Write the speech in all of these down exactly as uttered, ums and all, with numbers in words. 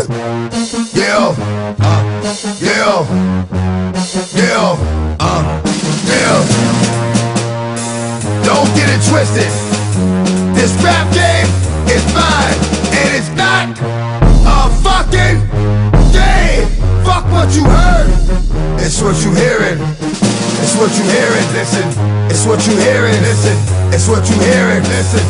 Yeah, uh, yeah, yeah, uh, yeah. Don't get it twisted. This rap game is mine, and it's not a fucking game. Fuck what you heard. It's what you hearing. It's what you hearing. Listen. It's what you hearing. Listen. It's what you hearing. Listen.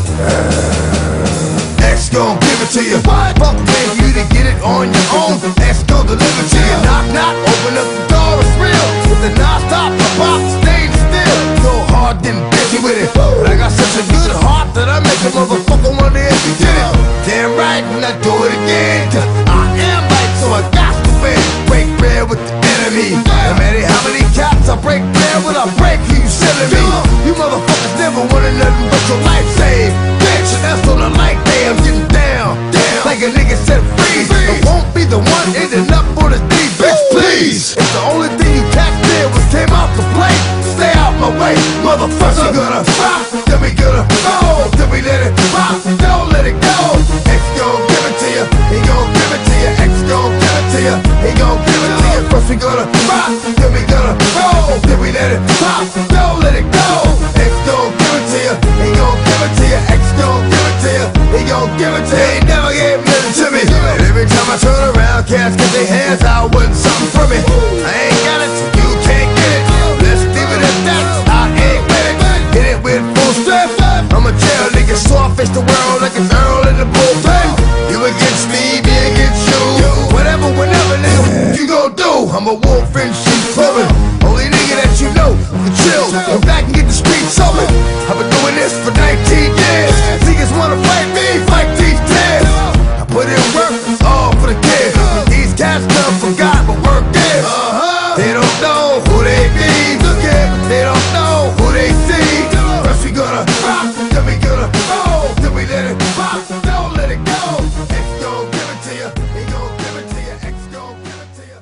Uh, X gon' give it to you. What? Fuck paying you to get it on your own. X gon' deliver to you. Knock, knock. Open up the door. It's real. With the non-stop, the box, staying still. So hard, getting busy with it. But I got such a good heart that I make a motherfucker wonder if you did it. Damn right, and I do it again. Cause I am right, so I got to win. Break bread with the enemy. No matter how many cats I break bread with, I break who you selling me. You motherfuckers never wanted nothing but your life saved. Bitch, that's on the light day, I'm getting down. Damn. Like a nigga said freeze. I won't be the one ending up on the D, bitch, please. If the only thing you taxed did was came off the plate, stay out my way, motherfucker. We gonna rock, then we gonna roll, then we let it rock, don't let it go. X gon' give it to you, he gon' give it to you. X gon' give it to you, he gon' give it to you. First we gonna rock, then we gonna roll, then we let it pop, don't let it go. X gon' give it to you, he gon' give it to you. X gon' give it to you, he gon' give it to you. He never gave nothing to me. And every time I turn around, cats get their hands out, wanting something from me. I ain't got it, so you can't get it. Let's leave it at that. I ain't with it. Hit it with full strength. I'm a jail nigga, so I face the world like it's Earl in the bullpen. You against me, me against you. Whatever, whenever, nigga, what you gon' do? I'm a wolf in sheep's clothing. Only nigga that you know who can chill. Go back and get the streets open. I've been doing this for nineteen years. Niggas wanna fight me, fight these tears. I put in work, it's all for the kids. These cats done forgot what work is. They don't know who they be. Look at, they don't know who they see. First we gonna rock, then we gonna roll, then we let it pop, don't let it go. X gon' give it to you, he gon' give it to you. X gon' give it to you.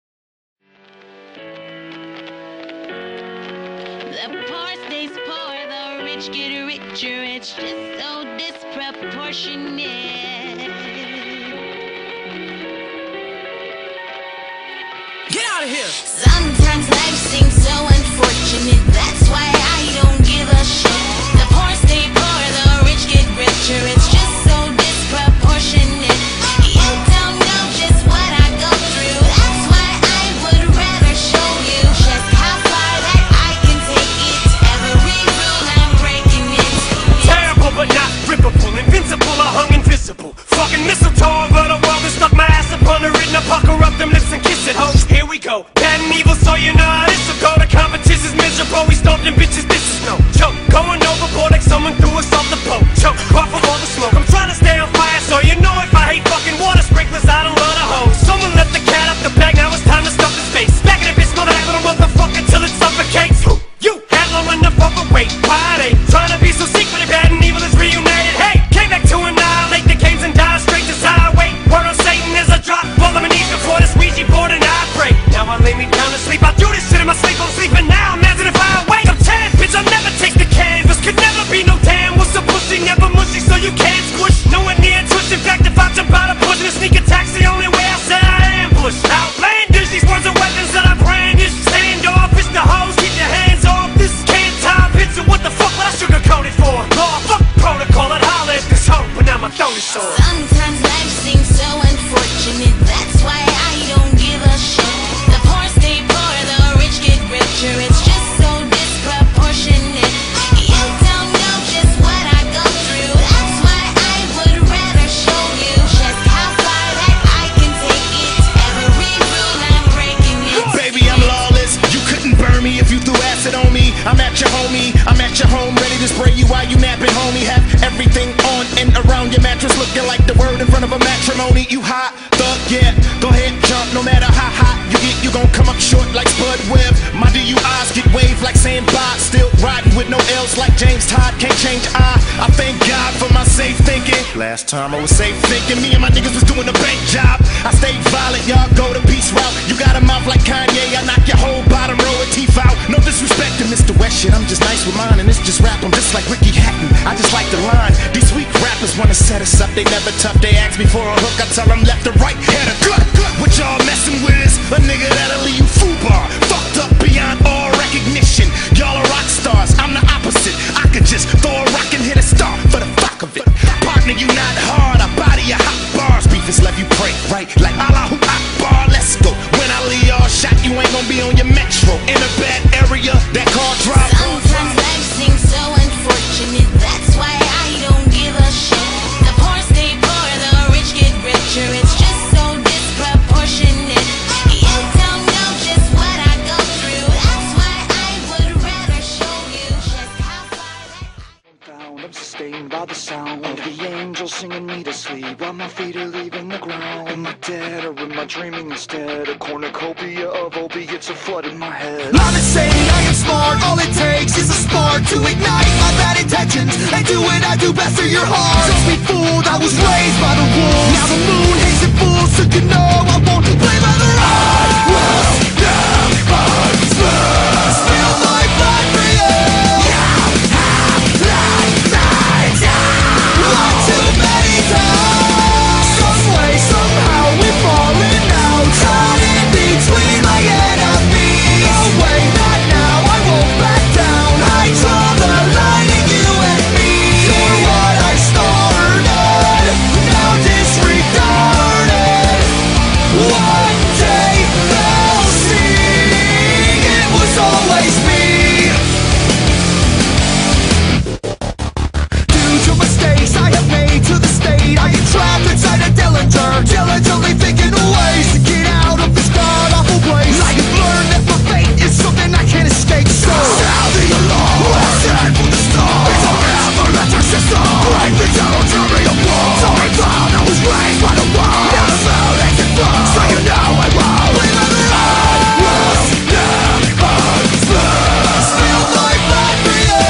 The poor stays poor, the rich get richer. It's just so disproportionate. Get out of here! Sometimes life seems so unfortunate. That's why I don't give a shit. The poor stay poor, the rich get richer. It's just so disproportionate. You don't know just what I go through. That's why I would rather show you just how far that I can take it. Every rule I'm breaking it. Terrible but not rippable, invincible or hung invisible. Fucking mistletoe over the world and stuck my ass upon the written. I pucker up them lips and kiss it, ho. Here we go, bad and evil, so you know how this'll go. The competition's miserable, we stomped them bitches, this is no joke. Going overboard like someone threw us off the boat. Choke, puff of all the smoke. I'm trying to stay on fire, so you know if I hate fucking water sprinklers, I don't run a hose. Someone let the cat out the bag, now it's time to stuff his face. Back in the bitch, mother, that little motherfucker till it suffocates. You had low enough overweight, why they trying to be so secret? Bad and evil is reunited. Hey, came back to annihilate the games and die straight to highway. Word on Satan is a drop, fall on my knees before this Ouija board and I pray. Now I lay me down to sleep, I do this shit in my sleep, I'm sleeping now. Imagine if I wake up ten, bitch, I'll never take the canvas. Could never be no damn, what's a pussy, never mushy, so you can't squish. No one near twist, in fact, if I jump out of push in a sneak attack's the only way I said I ambush. Outlandish, these words are weapons that I brandish. Stand off, it's the hose, keep your hands off. This is can't time, bitch, so what the fuck would I sugarcoat it for? Law, fuck protocol, I'd holler at this hoe, but now my throat is sore. Sometimes life seems so unfortunate. That's why I don't give a shit. The poor stay poor, the rich get richer. It's just so disproportionate. You don't know just what I go through. That's why I would rather show you just how far that I can take it. Every rule I'm breaking it. Baby, I'm lawless. You couldn't burn me if you threw acid on me. I'm at your homie. I'm at your home, ready to spray you while you napping, homie. Have everything on and around your mattress, looking like the word in front of a matrimony. You hot, thug, yeah. Go ahead, jump, no matter how hot you get, you gon' come up short like Spud Webb. My D U Is get waved like sandbox. Still riding with no L's like James Todd. Can't change I. I thank God for my safe thinking. Last time I was safe thinking, me and my niggas was doing a bank job. I stayed violent, y'all go the peace route. You got a mouth like Kanye, I knock your whole bottom row of teeth out. No disrespect to Mister West shit, I'm just nice with mine, and it's just rap. I'm just like Ricky Hatton, I just like the line. These sweet rap rappers wanna set us up, they never tough. They ask me for a hook, I tell them left to right, head or gut. What y'all messing with is a nigga that'll leave you foobar, fucked up beyond all recognition. Y'all are rock stars, I'm the opposite. I could just throw a rock and hit a star for the fuck of it. Partner, you not hard, I body your hot bars. Beef is love you pray, right? Like Allahu Akbar, let's go. When I leave y'all shot, you ain't gonna be on your metro. In a bad area, that car drive. Sometimes life seems so unfortunate, that's why I don't give a shit. The poor stay poor, the rich get richer, it's just so disproportionate. You don't know just what I go through, that's why I would rather show you just how far that I I'm sustained by the sound of the angels singing me to sleep while my feet are leaving the ground. Am I dead or am I dreaming instead? A cornucopia of opiates are flooding my head. I'm insane, I am smart, all it takes is a spark to ignite my bad intentions and do what I do best for your heart. Don't be fooled, I was raised by the wolves. Now the moon hates it fools, so you know I won't play by the rules. I will never lose. Spill my blood for you. One too many times. Some way, somehow we've fallen out, caught in between my enemies. No way, not now, I won't back down. I draw the line in you and me. You're what I started, now disregarded. One day they'll see it was always me. Due to mistakes I have made to the state, I am trapped inside a Dillinger, diligently thinking of ways to get out of this god-awful place. I have learned that my fate is something I can't escape, so sound the alarm, let's head for the stars. It's a electric system, break me down, turn me apart. So I found I was raised by the world, now the mountains and fall, so you know I won't leave on the road. I will never lose. Spill my blood for you.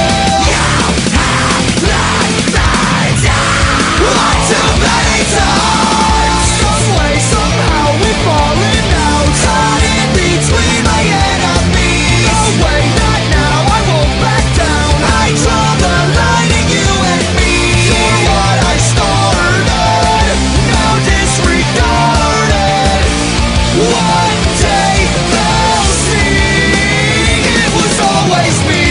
One too many times. Some way, somehow we've fallen out, caught in between my enemies. No way, not now, I won't back down. I draw the line in you and me. You're what I started, now disregarded. One day they'll see it was always me.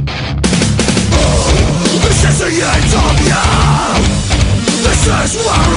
This is the end of you. This is where